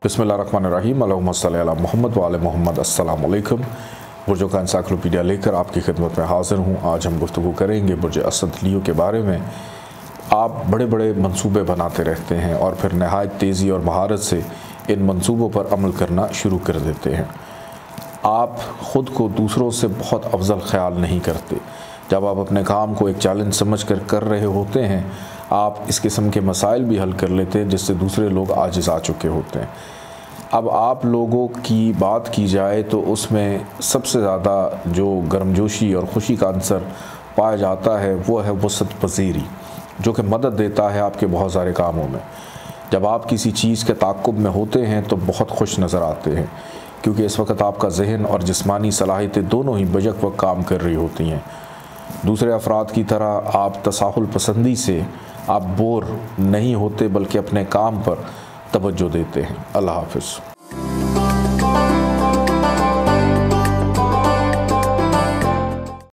बिस्मिल्लाहिर्रहमानिर्रहीम अल्लाहुम्मा सल्ली अला मुहम्मद व आले मुहम्मद। अस्सलाम वालेकुम। बुर्जों का एनसाइक्लोपीडिया लेकर आपकी खिदमत में हाज़िर हूँ। आज हम गुफ्तगू करेंगे बुर्ज असद लियो के बारे में। आप बड़े बड़े मंसूबे बनाते रहते हैं और फिर नहायत तेज़ी और महारत से इन मंसूबों पर अमल करना शुरू कर देते हैं। आप ख़ुद को दूसरों से बहुत अफजल ख्याल नहीं करते। जब आप अपने काम को एक चैलेंज समझ कर रहे होते हैं, आप इस किस्म के मसाइल भी हल कर लेते हैं जिससे दूसरे लोग आजिज़ आ चुके होते हैं। अब आप लोगों की बात की जाए तो उसमें सबसे ज़्यादा जो गर्मजोशी और ख़ुशी का अंसर पाया जाता है वो है वसअत पज़ीरी, जो कि मदद देता है आपके बहुत सारे कामों में। जब आप किसी चीज़ के ताक़ुब में होते हैं तो बहुत खुश नज़र आते हैं, क्योंकि इस वक्त आपका जहन और जिस्मानी सलाहियतें दोनों ही बजक वक्त काम कर रही होती हैं। दूसरे अफराद की तरह आप तसाहुल पसंदी से आप बोर नहीं होते, बल्कि अपने काम पर तवज्जो देते हैं। अल्लाह हाफ़िज़।